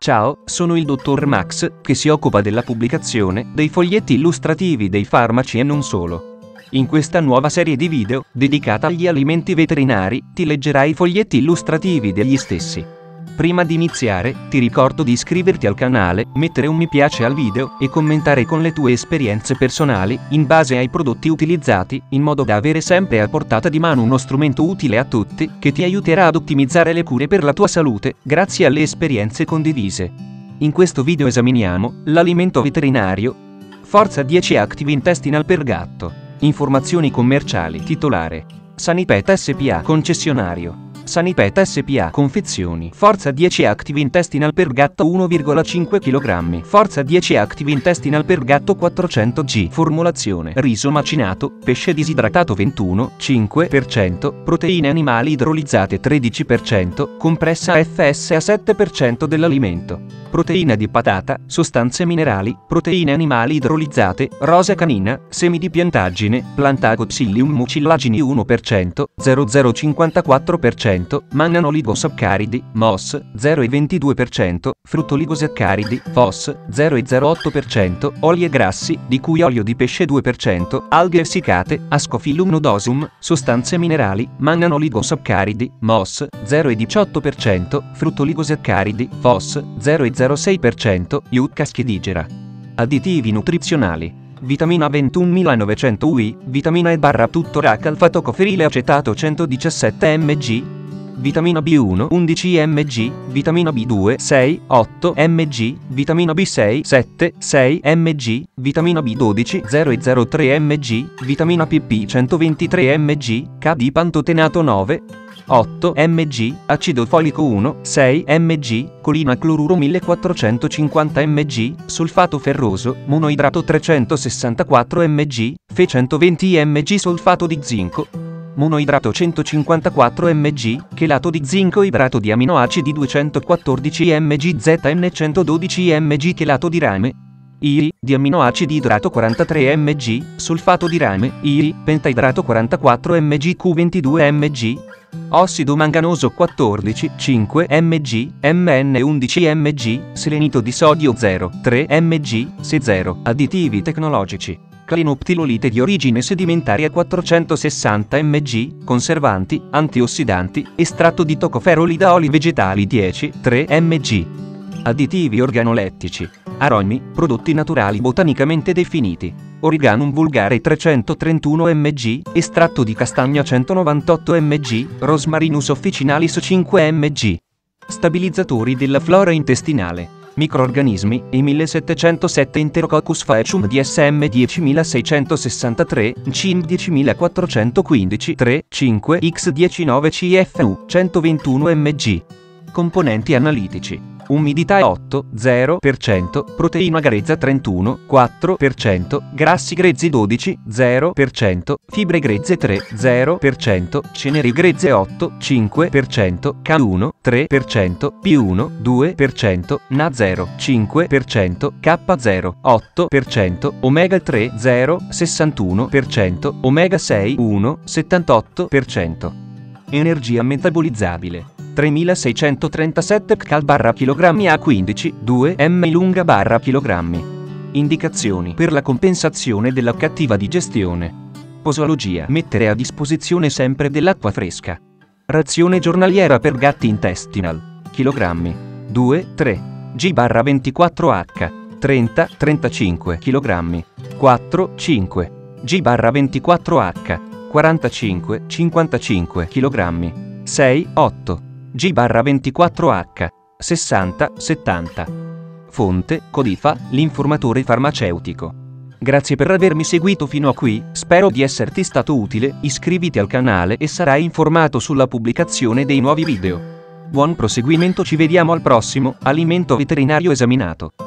Ciao, sono il dottor Max, che si occupa della pubblicazione dei foglietti illustrativi dei farmaci e non solo. In questa nuova serie di video, dedicata agli alimenti veterinari, ti leggerai i foglietti illustrativi degli stessi. Prima di iniziare, ti ricordo di iscriverti al canale, mettere un mi piace al video e commentare con le tue esperienze personali, in base ai prodotti utilizzati, in modo da avere sempre a portata di mano uno strumento utile a tutti, che ti aiuterà ad ottimizzare le cure per la tua salute, grazie alle esperienze condivise. In questo video esaminiamo l'alimento veterinario Forza 10 Active Intestinal per gatto. Informazioni commerciali. Titolare: Sanipet SpA, concessionario Sanipet SpA, confezioni. Forza 10 Active Intestinal per gatto 1,5 kg. Forza 10 Active Intestinal per gatto 400 g. Formulazione: riso macinato, pesce disidratato 21,5%, proteine animali idrolizzate 13%, compressa FSA 7% dell'alimento. Proteina di patata, sostanze minerali, proteine animali idrolizzate, rosa canina, semi di piantaggine, Plantago-Psyllium mucillagini 1%, 0,54%, mannanoligosaccaridi, MOS, 0,22%, fruttoligosaccaridi, FOS, 0,08%, oli e grassi, di cui olio di pesce 2%, alghe essiccate, Ascophyllum nodosum, sostanze minerali, mannanoligosaccaridi, MOS, 0,18%, fruttoligosaccaridi, FOS, 0,06%, Yucca schidigera. Additivi nutrizionali: vitamina 21900 UI, vitamina E barra tuttorac alfa-tocoferile acetato 117 mg, vitamina B1 11 mg, vitamina B2 6 8 mg, vitamina B6 7 6 mg, vitamina B12 0,03 mg, vitamina PP 123 mg, K di pantotenato 9 8 mg, acido folico 1, 6 mg, colina cloruro 1450 mg, solfato ferroso, monoidrato 364 mg, Fe 120 mg, solfato di zinco, monoidrato 154 mg, chelato di zinco, idrato di aminoacidi 214 mg, Zn 112 mg, chelato di rame, IRI, di aminoacidi idrato 43 mg, solfato di rame, IRI, pentaidrato 44 mg, Q22 mg, ossido manganoso 14, 5 mg, Mn 11 mg, selenito di sodio 0,3 mg, Se0, additivi tecnologici. Clinoptilolite di origine sedimentaria 460 mg, conservanti, antiossidanti, estratto di tocoferoli da oli vegetali 10, 3 mg. Additivi organolettici. Aromi, prodotti naturali botanicamente definiti. Origanum vulgare 331 mg, estratto di castagna 198 mg, Rosmarinus officinalis 5 mg. Stabilizzatori della flora intestinale. Microorganismi, E 1707 Enterococcus faecium DSM 10663, CIM 10415 3, 5, X19 CFU 121 mg. Componenti analitici. Umidità 8, 0%, proteina grezza 31, 4%, grassi grezzi 12, 0%, fibre grezze 3, 0%, ceneri grezze 8, 5%, K1, 3%, P1, 2%, Na0, 5%, K0, 8%, omega 3, 0, 61%, omega 6, 1, 78%. Energia metabolizzabile. 3637 kcal barra chilogrammi a 15, 2 m lunga barra chilogrammi. Indicazioni per la compensazione della cattiva digestione. Posologia: mettere a disposizione sempre dell'acqua fresca. Razione giornaliera per gatti intestinal. Chilogrammi: 2, 3. G barra 24H. 30, 35 kg. 4, 5. G barra 24H. 45, 55 kg. 6, 8. G barra 24H. 60, 70. Fonte: Codifa, l'informatore farmaceutico. Grazie per avermi seguito fino a qui, spero di esserti stato utile, iscriviti al canale e sarai informato sulla pubblicazione dei nuovi video. Buon proseguimento, ci vediamo al prossimo alimento veterinario esaminato.